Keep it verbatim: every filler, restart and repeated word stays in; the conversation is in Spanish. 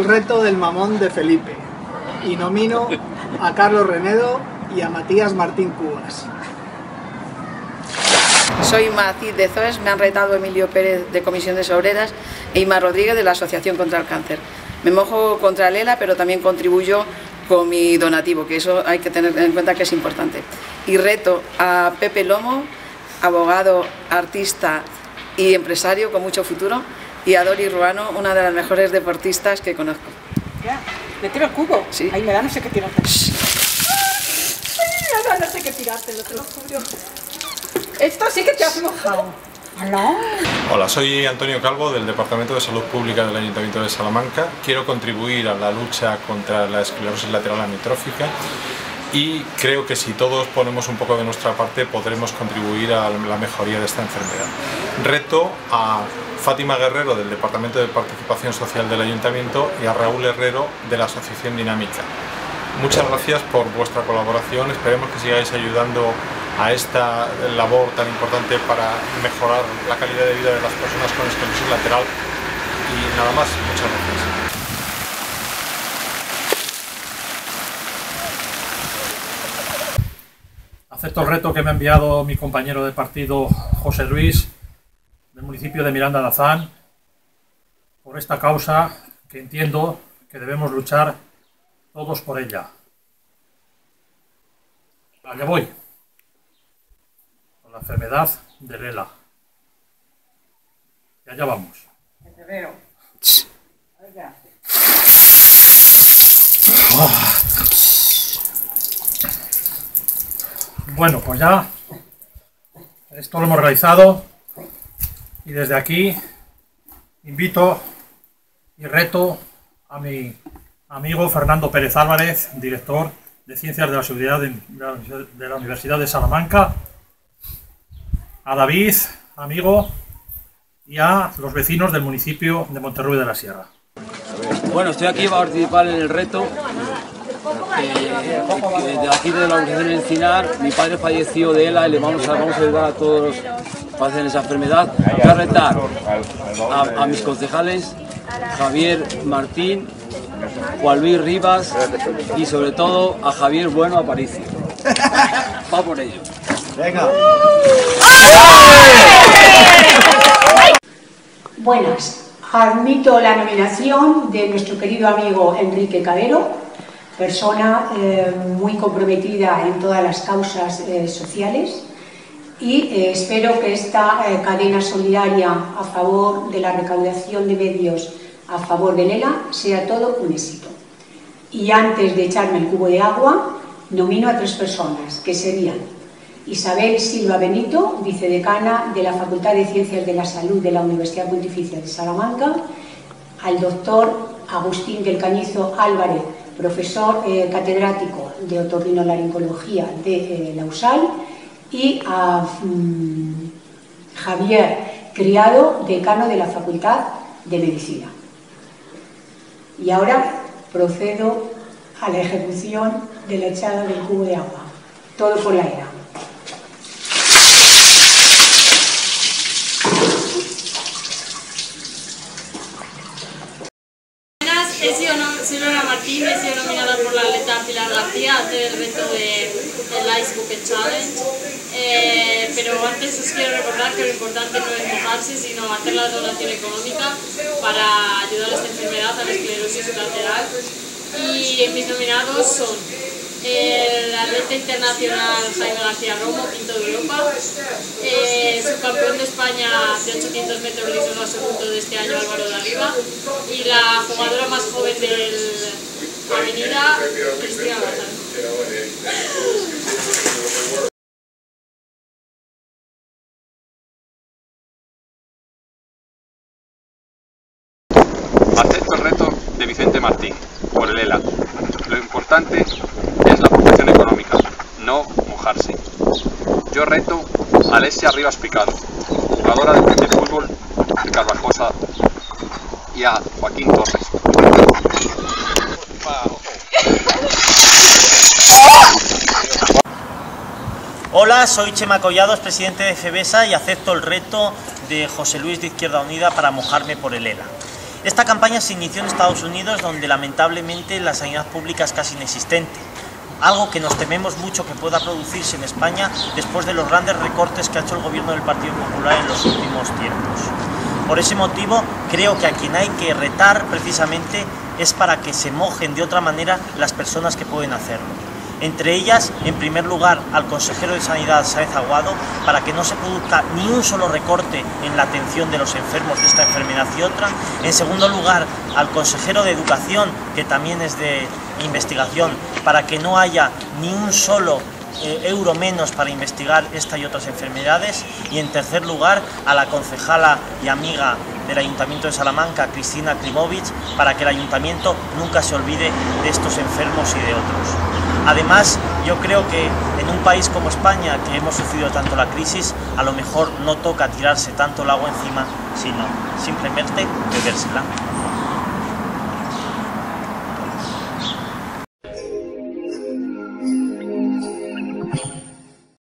el reto del mamón de Felipe y nomino a Carlos Renedo y a Matías Martín Cubas. Soy Macid de Zoes, me han retado Emilio Pérez de Comisiones Obreras e Ima Rodríguez de la Asociación contra el Cáncer. Me mojo contra el ELA, pero también contribuyo con mi donativo, que eso hay que tener en cuenta que es importante. Y reto a Pepe Lomo, abogado, artista y empresario con mucho futuro, y a Dori Ruano, una de las mejores deportistas que conozco. Ya, ¿le tiro el cubo? Sí. Ahí me da no sé qué tirarte. Me da no sé qué tirarte, te lo juro. Esto sí que te has mojado. ¿No? Hola, soy Antonio Calvo del Departamento de Salud Pública del Ayuntamiento de Salamanca. Quiero contribuir a la lucha contra la esclerosis lateral amiotrófica y creo que si todos ponemos un poco de nuestra parte podremos contribuir a la mejoría de esta enfermedad. Reto a Fátima Guerrero del Departamento de Participación Social del Ayuntamiento y a Raúl Herrero de la Asociación Dinámica. Muchas gracias por vuestra colaboración, esperemos que sigáis ayudando a esta labor tan importante para mejorar la calidad de vida de las personas con esclerosis lateral y nada más, muchas gracias. Acepto el reto que me ha enviado mi compañero de partido José Luis del municipio de Miranda de Azán por esta causa que entiendo que debemos luchar todos por ella. Allá voy. La enfermedad del ELA. Y allá vamos. Bueno, pues ya esto lo hemos realizado y desde aquí invito y reto a mi amigo Fernando Pérez Álvarez, director de Ciencias de la Seguridad de la Universidad de Salamanca, a David, amigo, y a los vecinos del municipio de Monterrubio de la Sierra. Bueno, estoy aquí para participar en el reto eh, de aquí de la organización Encinar. Mi padre falleció de ELA y le vamos a, vamos a ayudar a todos los que padecen esa enfermedad. Voy a retar a, a mis concejales, Javier Martín, Juan Luis Rivas y sobre todo a Javier Bueno Aparicio. Va por ello. Venga. Buenas, admito la nominación de nuestro querido amigo Enrique Cabero, persona eh, muy comprometida en todas las causas eh, sociales y eh, espero que esta eh, cadena solidaria a favor de la recaudación de medios a favor del ELA sea todo un éxito. Y antes de echarme el cubo de agua, nomino a tres personas, que serían Isabel Silva Benito, vicedecana de la Facultad de Ciencias de la Salud de la Universidad Pontificia de Salamanca, al doctor Agustín del Cañizo Álvarez, profesor eh, catedrático de otorrinolaringología de eh, la U S A L, y a mm, Javier Criado, decano de la Facultad de Medicina. Y ahora procedo a la ejecución de la echada del cubo de agua. Todo por la ELA. He sido, no, soy Lola Martín, he sido nominada por la atleta Pilar García a hacer el reto de, del Ice Bucket Challenge. Eh, pero antes os quiero recordar que lo importante no es mojarse, sino hacer la donación económica para ayudar a esta enfermedad, a la esclerosis lateral. Y mis nominados son el atleta internacional Jaime García Romo, quinto de Europa, eh, subcampeón de España de ochocientos metros lisos absoluto de este año Álvaro de Arriba, y la jugadora más joven de la avenida, Cristina Bazán. Acepto el reto de Vicente Martín por el ELA. Lo importante es la protección económica, no mojarse. Yo reto a Alessia Rivas Picado, jugadora del de fútbol de Carvajosa, y a Joaquín Torres. Hola, soy Chema Collados, presidente de FEBESA, y acepto el reto de José Luis de Izquierda Unida para mojarme por el ELA. Esta campaña se inició en Estados Unidos, donde lamentablemente la sanidad pública es casi inexistente, algo que nos tememos mucho que pueda producirse en España después de los grandes recortes que ha hecho el gobierno del Partido Popular en los últimos tiempos. Por ese motivo, creo que a quien hay que retar precisamente es para que se mojen de otra manera las personas que pueden hacerlo. Entre ellas, en primer lugar, al consejero de Sanidad, Sáenz Aguado, para que no se produzca ni un solo recorte en la atención de los enfermos de esta enfermedad y otra. En segundo lugar, al consejero de Educación, que también es de investigación, para que no haya ni un solo eh, euro menos para investigar esta y otras enfermedades. Y en tercer lugar, a la concejala y amiga del Ayuntamiento de Salamanca, Cristina Klimovic, para que el Ayuntamiento nunca se olvide de estos enfermos y de otros. Además, yo creo que en un país como España, que hemos sufrido tanto la crisis, a lo mejor no toca tirarse tanto el agua encima, sino simplemente bebérsela.